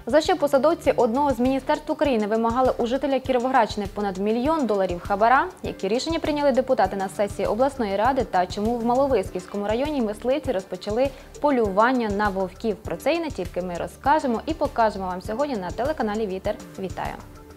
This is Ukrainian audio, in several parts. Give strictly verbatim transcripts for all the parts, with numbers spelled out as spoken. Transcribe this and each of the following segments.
За що посадовці одного з міністерств України вимагали у жителя Кіровоградщини понад мільйон доларів хабара? Які рішення прийняли депутати на сесії обласної ради та чому в Маловиськівському районі мисливці розпочали полювання на вовків? Про це і не тільки ми розкажемо і покажемо вам сьогодні на телеканалі Вітер. Вітаю!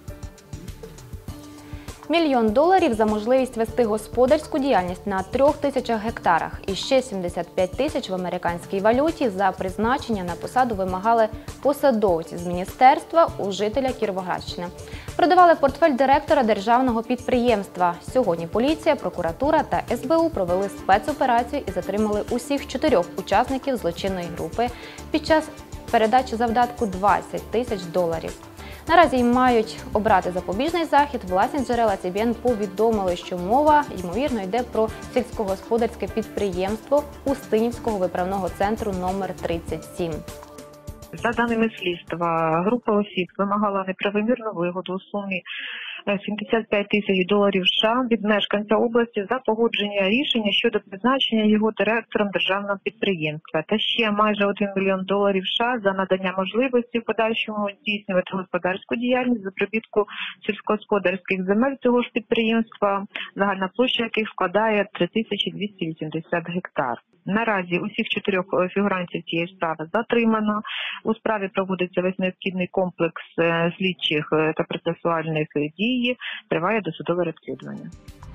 Мільйон доларів за можливість вести господарську діяльність на трьох тисячах гектарах і ще сімдесят п'ять тисяч в американській валюті за призначення на посаду вимагали посадовці з міністерства у жителя Кіровоградщини. Продавали портфель директора державного підприємства. Сьогодні поліція, прокуратура та ес бе у провели спецоперацію і затримали усіх чотирьох учасників злочинної групи під час передачі завдатку двадцять тисяч доларів. Наразі їм мають обрати запобіжний захід. Власні джерела Ті Бі Ен повідомили, що мова, ймовірно, йде про сільськогосподарське підприємство Устинівського виправного центру номер тридцять сім. За даними слідства, група осіб вимагала неправомірну вигоду у сумі сімдесят п'ять тисяч доларів США від мешканця області за погодження рішення щодо призначення його директором державного підприємства. Та ще майже один мільйон доларів США за надання можливості в подальшому здійснювати господарську діяльність за прибутку сільськогосподарських земель цього ж підприємства, загальна площа яких складає три тисячі двісті вісімдесят гектар. Наразі усіх чотирьох фігурантів цієї справи затримано. У справі проводиться весь необхідний комплекс слідчих та процесуальних дій. Триває досудове розслідування.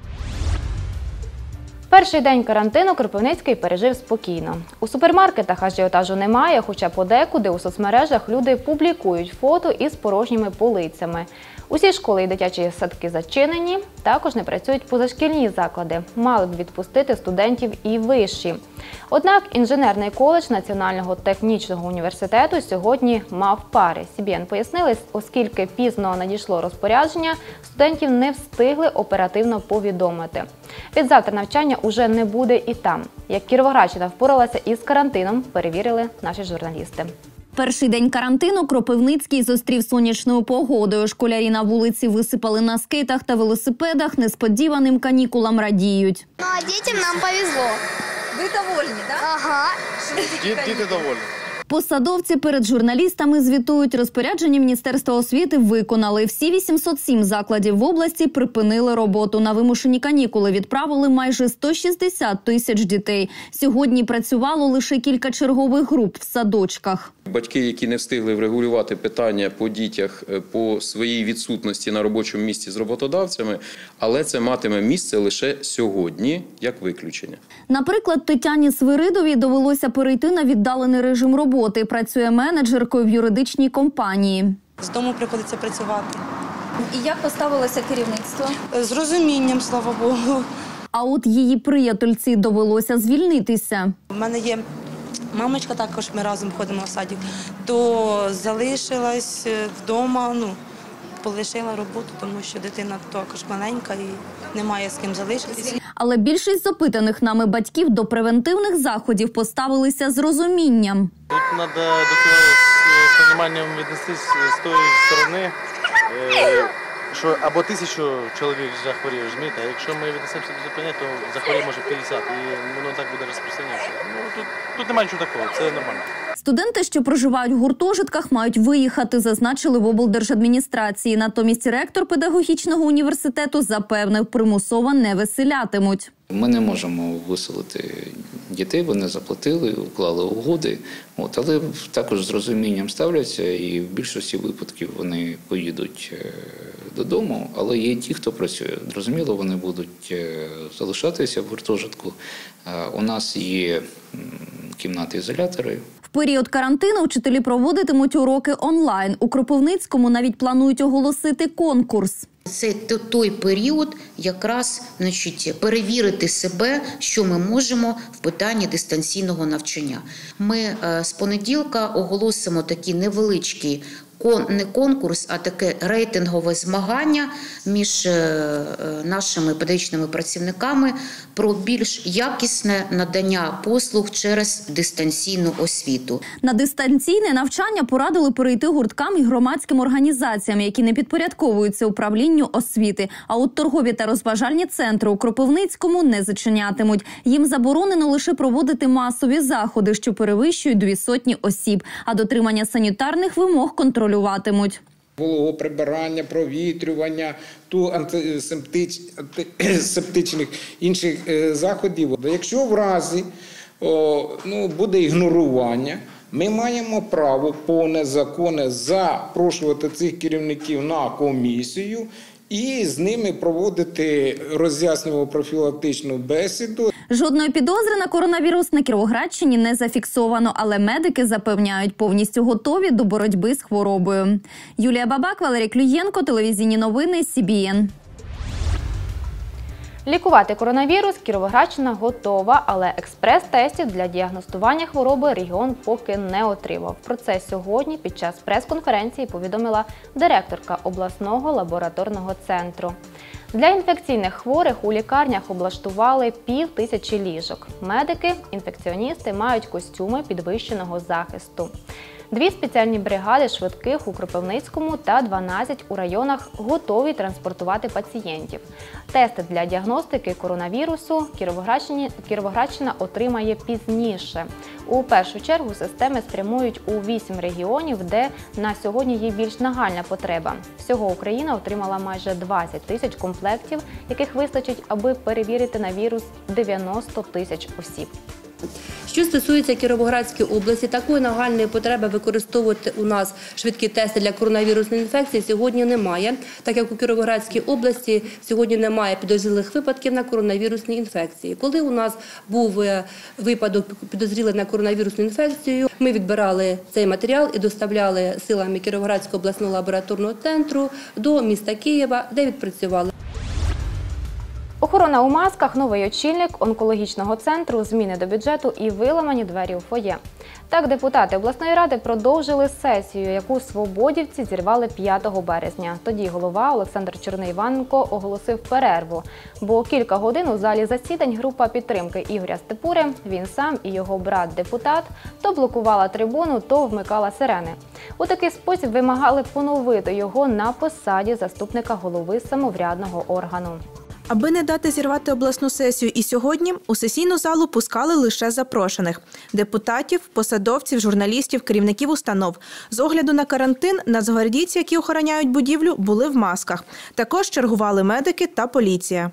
Перший день карантину Кропивницький пережив спокійно. У супермаркетах ажіотажу немає, хоча подекуди у соцмережах люди публікують фото із порожніми полицями. Усі школи і дитячі садки зачинені, також не працюють позашкільні заклади. Мали б відпустити студентів і виші. Однак інженерний коледж Національного технічного університету сьогодні мав пари. Сі Бі Ен пояснили, оскільки пізно надійшло розпорядження, студентів не встигли оперативно повідомити. Відзавтра навчання уже не буде і там. Як Кіровоградщина впоралася із карантином, перевірили наші журналісти. Перший день карантину Кропивницький зустрів сонячною погодою. Школярі на вулиці висипали на скейтах та велосипедах, несподіваним канікулам радіють. Ну, а дітям нам повезло. Ви довольні, так? Ага. Діти довольні. Посадовці перед журналістами звітують, розпорядження Міністерства освіти виконали. Всі вісімсот сім закладів в області припинили роботу. На вимушені канікули відправили майже сто шістдесят тисяч дітей. Сьогодні працювало лише кілька чергових груп в садочках. Батьки, які не встигли врегулювати питання по дітях по своїй відсутності на робочому місці з роботодавцями, але це матиме місце лише сьогодні, як виключення. Наприклад, Тетяні Свиридовій довелося перейти на віддалений режим роботи. Працює менеджеркою в юридичній компанії. З дому приходиться працювати. І як поставилося керівництво? З розумінням, слава Богу. А от її приятельці довелося звільнитися. У мене є мамочка, також ми разом ходимо в садик, то залишилась вдома, ну, полишила роботу, тому що дитина також маленька і немає з ким залишитися. Але більшість запитаних нами батьків до превентивних заходів поставилися з розумінням. Тут треба до цього з розумінням віднестись з тої сторони, що або тисячу чоловік захворіє, розумієте, а якщо ми віднесемося до зупиняти, то захворіє може п'ятдесят, і воно так буде розпространятися. Ну, тут, тут немає нічого такого, це нормально. Студенти, що проживають в гуртожитках, мають виїхати, зазначили в облдержадміністрації. Натомість ректор педагогічного університету запевнив, примусово не виселятимуть. Ми не можемо виселити дітей, вони заплатили, уклали угоди, от, але також з розумінням ставляться і в більшості випадків вони поїдуть додому, але є ті, хто працює. Зрозуміло, вони будуть залишатися в гуртожитку. У нас є кімнати-ізолятори. В період карантину вчителі проводитимуть уроки онлайн. У Кропивницькому навіть планують оголосити конкурс. Це той період якраз, значить, перевірити себе, що ми можемо в питанні дистанційного навчання. Ми з понеділка оголосимо такий невеличкий не конкурс, а таке рейтингове змагання між нашими педагогічними працівниками про більш якісне надання послуг через дистанційну освіту. На дистанційне навчання порадили перейти гурткам і громадським організаціям, які не підпорядковуються управлінню освіти. А от торгові та розважальні центри у Кропивницькому не зачинятимуть. Їм заборонено лише проводити масові заходи, що перевищують дві сотні осіб. А дотримання санітарних вимог контролюють контролюватимуть. Вологоприбирання, провітрювання, ту антисептич, антисептичних інших е, заходів. Якщо в разі о, ну, буде ігнорування, ми маємо право повне законне запрошувати цих керівників на комісію і з ними проводити роз'яснювальну профілактичну бесіду. Жодної підозри на коронавірус на Кіровоградщині не зафіксовано, але медики запевняють, повністю готові до боротьби з хворобою. Юлія Бабак, Валерій Клюєнко, телевізійні новини, Сі Бі Ен. Лікувати коронавірус Кіровоградщина готова, але експрес-тестів для діагностування хвороби регіон поки не отримав. Про це сьогодні під час прес-конференції повідомила директорка обласного лабораторного центру. Для інфекційних хворих у лікарнях облаштували пів тисячі ліжок. Медики, інфекціоністи мають костюми підвищеного захисту. Дві спеціальні бригади швидких у Кропивницькому та дванадцять у районах готові транспортувати пацієнтів. Тести для діагностики коронавірусу Кіровоградщина отримає пізніше. У першу чергу системи спрямують у вісім регіонів, де на сьогодні є більш нагальна потреба. Всього Україна отримала майже двадцять тисяч комплектів, яких вистачить, аби перевірити на вірус дев'яносто тисяч осіб. Що стосується Кіровоградської області, такої нагальної потреби використовувати у нас швидкі тести для коронавірусної інфекції сьогодні немає, так як у Кіровоградській області сьогодні немає підозрілих випадків на коронавірусні інфекції. Коли у нас був випадок підозрілий на коронавірусну інфекцію, ми відбирали цей матеріал і доставляли силами Кіровоградського обласного лабораторного центру до міста Києва, де відпрацювали. Охорона у масках, новий очільник онкологічного центру, зміни до бюджету і виламані двері у фоє. Так, депутати обласної ради продовжили сесію, яку свободівці зірвали п'ятого березня. Тоді голова Олександр Черний-Іваненко оголосив перерву, бо кілька годин у залі засідань група підтримки Ігоря Степури, він сам і його брат-депутат, то блокувала трибуну, то вмикала сирени. У такий спосіб вимагали поновити його на посаді заступника голови самоврядного органу. Аби не дати зірвати обласну сесію і сьогодні, у сесійну залу пускали лише запрошених – депутатів, посадовців, журналістів, керівників установ. З огляду на карантин, нацгвардійці, які охороняють будівлю, були в масках. Також чергували медики та поліція.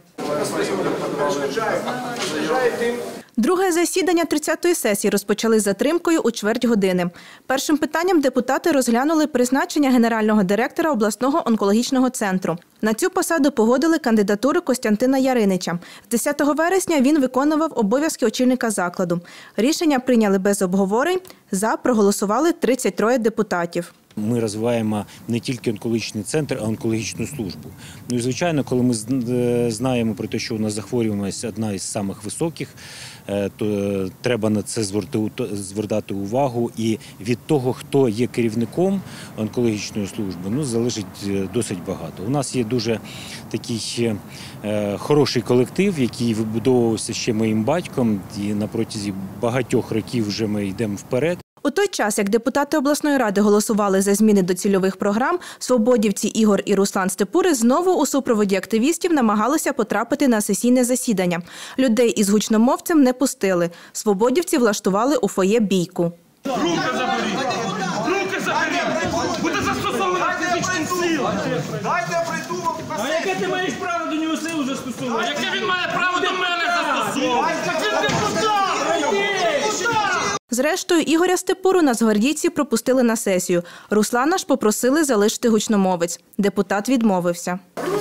Друге засідання тридцятої сесії розпочали з затримкою у чверть години. Першим питанням депутати розглянули призначення генерального директора обласного онкологічного центру. На цю посаду погодили кандидатуру Костянтина Яринича. З десятого вересня він виконував обов'язки очільника закладу. Рішення прийняли без обговорень. За проголосували тридцять троє депутатів. Ми розвиваємо не тільки онкологічний центр, а онкологічну службу. Ну і, звичайно, коли ми знаємо про те, що у нас захворюваність одна із самих високих, то треба на це звертати увагу. І від того, хто є керівником онкологічної служби, ну, залежить досить багато. У нас є дуже такий хороший колектив, який вибудовувався ще моїм батьком, і на протязі багатьох років вже ми йдемо вперед. У той час, як депутати обласної ради голосували за зміни до цільових програм, свободівці Ігор і Руслан Степури знову у супроводі активістів намагалися потрапити на сесійне засідання. Людей із гучномовцем не пустили. Свободівці влаштували у фоє бійку. Руки заберіть! Руки заберіть! Буде застосовувати фізичну силу! Дайте я прийду! А яке ти маєш право до нього силу застосовувати? Яке він має право до мене застосовувати? Він депутат! Зрештою, Ігоря Степуру нацгвардійці пропустили на сесію. Руслана ж попросили залишити гучномовець. Депутат відмовився.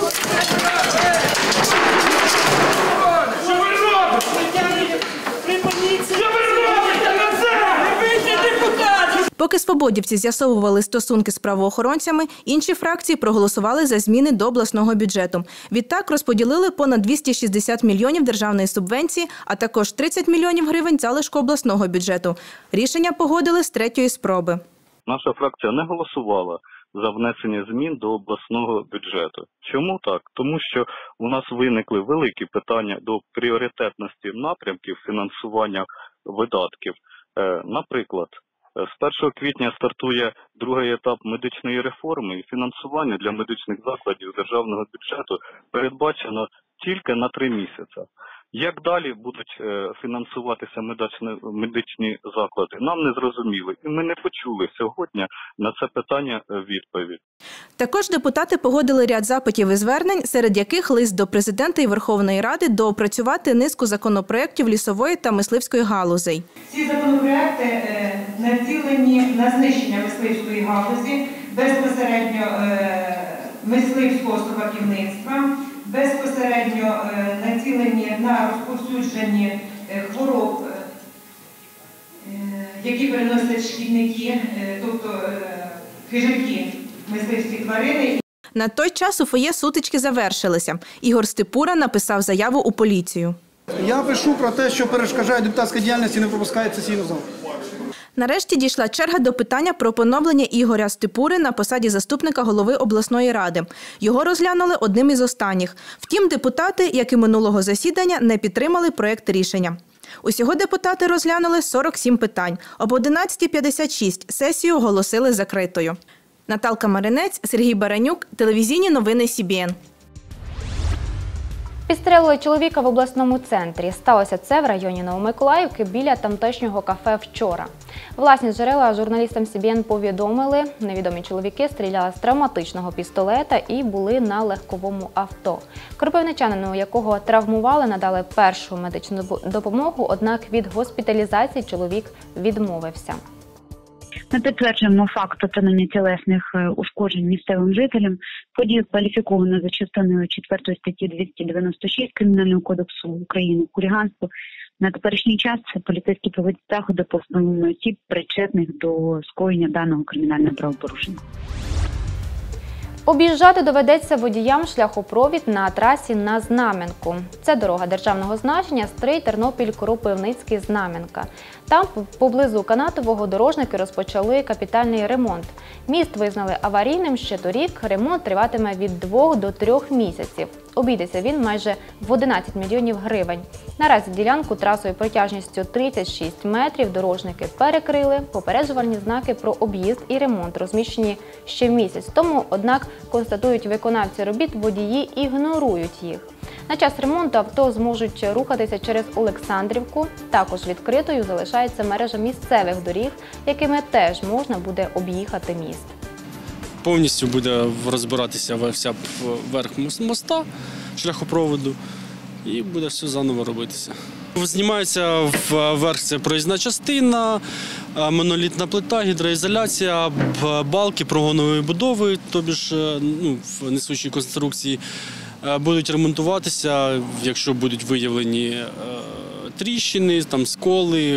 Поки свободівці з'ясовували стосунки з правоохоронцями, інші фракції проголосували за зміни до обласного бюджету. Відтак розподілили понад двісті шістдесят мільйонів державної субвенції, а також тридцять мільйонів гривень залишку обласного бюджету. Рішення погодили з третьої спроби. Наша фракція не голосувала за внесення змін до обласного бюджету. Чому так? Тому що у нас виникли великі питання до пріоритетності напрямків фінансування видатків. Наприклад, з першого квітня стартує другий етап медичної реформи, і фінансування для медичних закладів державного бюджету передбачено тільки на три місяці. Як далі будуть е, фінансуватися медичні, медичні заклади, нам не зрозуміло. І ми не почули сьогодні на це питання відповідь. Також депутати погодили ряд запитів і звернень, серед яких лист до президента і Верховної Ради доопрацювати низку законопроєктів лісової та мисливської галузей. Ці законопроєкти е, націлені на знищення мисливської галузі, безпосередньо е, мисливського собаківництва, безпосередньо е, націлені на розповсюдження е, хвороб, е, які переносять шкідники, е, тобто е, хижаки, мисливські тварини. На той час у фоє сутички завершилися. Ігор Степура написав заяву у поліцію. Я пишу про те, що перешкоджає депутатська діяльність і не пропускає сесійну залу. Нарешті дійшла черга до питання про поновлення Ігоря Степури на посаді заступника голови обласної ради. Його розглянули одним із останніх. Втім, депутати, як і минулого засідання, не підтримали проєкт рішення. Усього депутати розглянули сорок сім питань. Об одинадцятій п'ятдесят шість сесію оголосили закритою. Наталка Маринець, Сергій Баранюк, телевізійні новини Сі Бі Ен. Підстрелили чоловіка в обласному центрі. Сталося це в районі Новомиколаївки біля тамтешнього кафе вчора. Власні джерела журналістам Сі Бі Ен повідомили, невідомі чоловіки стріляли з травматичного пістолета і були на легковому авто. Кропивничанину, якого травмували, надали першу медичну допомогу, однак від госпіталізації чоловік відмовився. Ми підтверджуємо факт отримання тілесних ушкоджень місцевим жителям. Подію кваліфіковано за частиною четвертої статті двісті дев'яносто шість Кримінального кодексу України хуліганство. На теперішній час поліцейські проводять заходи по встановленню осіб, причетних до скоєння даного кримінального правопорушення. Об'їжджати доведеться водіям шляхопровід на трасі на Знам'янку. Це дорога державного значення Стрий-Тернопіль-Кропивницький-Знам'янка. Там, поблизу Канатового, дорожники розпочали капітальний ремонт. Міст визнали аварійним ще торік, ремонт триватиме від двох до трьох місяців. Обійдеться він майже в одинадцять мільйонів гривень. Наразі ділянку трасою протяжністю тридцять шість метрів дорожники перекрили. Попереджувальні знаки про об'їзд і ремонт розміщені ще місяць тому, однак, констатують виконавці робіт, водії ігнорують їх. На час ремонту авто зможуть рухатися через Олександрівку. Також відкритою залишається мережа місцевих доріг, якими теж можна буде об'їхати міст. Повністю буде розбиратися вся верх моста, шляхопроводу, і буде все заново робитися. Знімається вверх це проїзна частина, монолітна плита, гідроізоляція, балки прогонової будови, тобі ж ну, в несучій конструкції, будуть ремонтуватися, якщо будуть виявлені тріщини, там, сколи.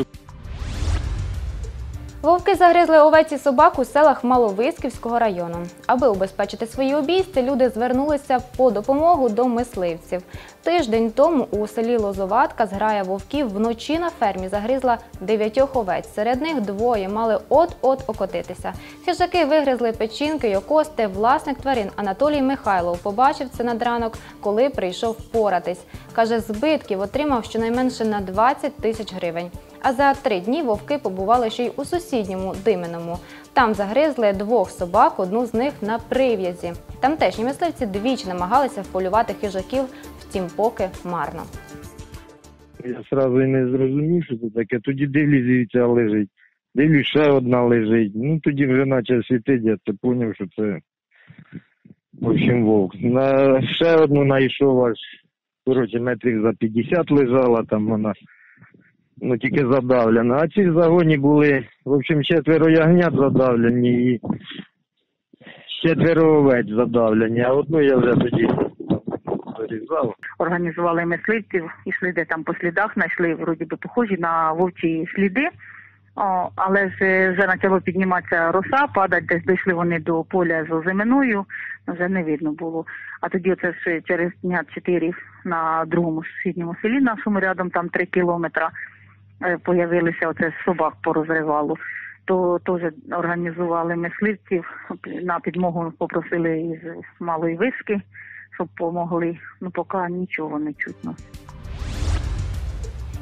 Вовки загризли овець і собак у селах Маловиськівського району. Аби убезпечити свої обійсти, люди звернулися по допомогу до мисливців. Тиждень тому у селі Лозоватка зграя вовків вночі на фермі загризла дев'ятьох овець. Серед них двоє мали от-от окотитися. Хижаки вигризли печінки й окости. Власник тварин Анатолій Михайлов побачив це над ранок, коли прийшов поратись. Каже, збитків отримав щонайменше на двадцять тисяч гривень. А за три дні вовки побували ще й у сусідньому Диминому. Там загризли двох собак, одну з них на прив'язі. Тамтешні мисливці двічі намагалися вполювати хижаків, втім поки марно. Я одразу і не зрозумів, що це таке. Тоді дивлюсь, дивіться, лежить. Дивлюсь, ще одна лежить. Ну тоді вже почав світити, я це зрозумів, що це, в общем, вовк. На ще одну знайшов аж, коротше, метрів за п'ятдесят лежала там вона. Ну, тільки задавлена. А ці в загоні були, в общем, четверо ягнят задавлені і четверо овець задавлені, а одну я вже тоді зарізав. Організували мисливців, йшли де там по слідах, знайшли вроді би похожі на вовчі сліди, О, але ж вже почало підніматися роса, падати, десь дійшли вони до поля з озиминою, вже не видно було. А тоді оце ж через дня чотири на другому сусідньому селі нашому рядом, там три кілометри, появилися оце собак порозривало. То теж організували мисливців, на підмогу попросили із Малої Виски, щоб допомогли. Ну, поки нічого не чутно.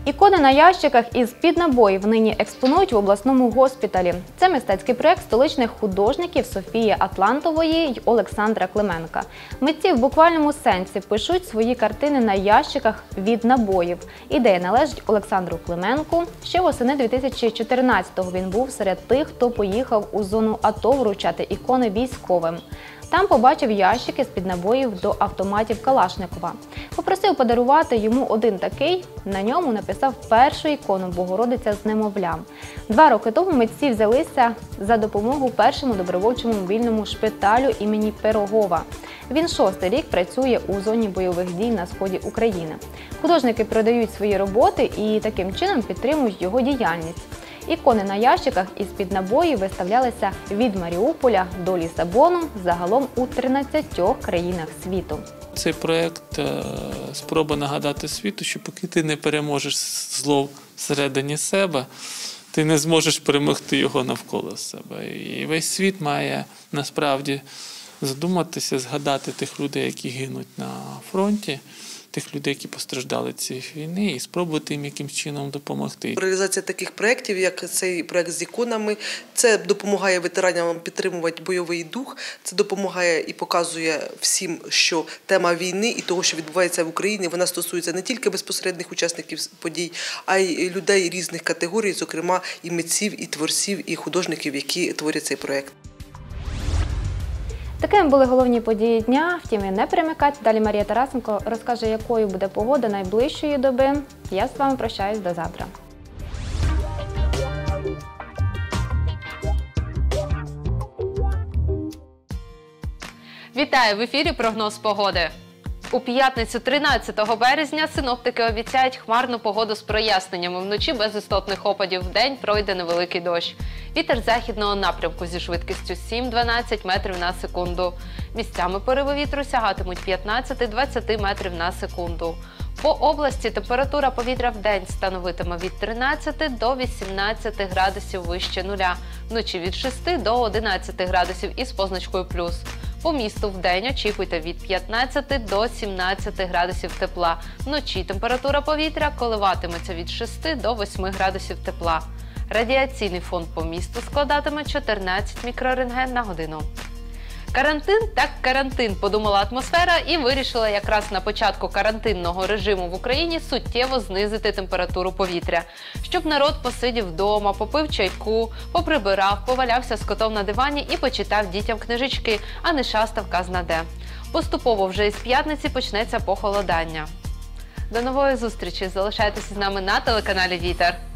Ікони на ящиках із-під набоїв нині експонують в обласному госпіталі. Це мистецький проєкт столичних художників Софії Атлантової й Олександра Клименка. Митці в буквальному сенсі пишуть свої картини на ящиках від набоїв. Ідея належить Олександру Клименку. Ще восени дві тисячі чотирнадцятого він був серед тих, хто поїхав у зону АТО вручати ікони військовим. Там побачив ящики з-під набоїв до автоматів Калашникова. Попросив подарувати йому один такий, на ньому написав першу ікону Богородиця з немовлям. Два роки тому митці взялися за допомогу першому добровольчому мобільному шпиталю імені Пирогова. Він шостий рік працює у зоні бойових дій на сході України. Художники продають свої роботи і таким чином підтримують його діяльність. Ікони на ящиках із-під набоїв виставлялися від Маріуполя до Лісабону, загалом у тринадцятьох країнах світу. Цей проєкт – спроба нагадати світу, що поки ти не переможеш зло всередині себе, ти не зможеш перемогти його навколо себе. І весь світ має насправді задуматися, згадати тих людей, які гинуть на фронті, тих людей, які постраждали від цієї війни, і спробувати їм якимось чином допомогти. Реалізація таких проєктів, як цей проєкт з іконами, це допомагає ветеранам підтримувати бойовий дух, це допомагає і показує всім, що тема війни і того, що відбувається в Україні, вона стосується не тільки безпосередніх учасників подій, а й людей різних категорій, зокрема і митців, і творців, і художників, які творять цей проєкт. Такими були головні події дня. Втім, і не перемикайте. Далі Марія Тарасенко розкаже, якою буде погода найближчої доби. Я з вами прощаюсь до завтра. Вітаю! В ефірі прогноз погоди. У п'ятницю тринадцятого березня синоптики обіцяють хмарну погоду з проясненнями. Вночі без істотних опадів, вдень пройде невеликий дощ. Вітер західного напрямку зі швидкістю сім-дванадцять метрів на секунду. Місцями пориви вітру сягатимуть п'ятнадцять-двадцять метрів на секунду. По області температура повітря вдень становитиме від тринадцяти до вісімнадцяти градусів вище нуля. Вночі від шести до одинадцяти градусів із позначкою плюс. По місту вдень очікуйте від п'ятнадцяти до сімнадцяти градусів тепла. Вночі температура повітря коливатиметься від шести до восьми градусів тепла. Радіаційний фон по місту складатиме чотирнадцять мікрорентген на годину. Карантин так карантин, подумала атмосфера і вирішила якраз на початку карантинного режиму в Україні суттєво знизити температуру повітря. Щоб народ посидів вдома, попив чайку, поприбирав, повалявся з котом на дивані і почитав дітям книжечки, а не шастав казна де. Поступово вже із п'ятниці почнеться похолодання. До нової зустрічі! Залишайтеся з нами на телеканалі Вітер.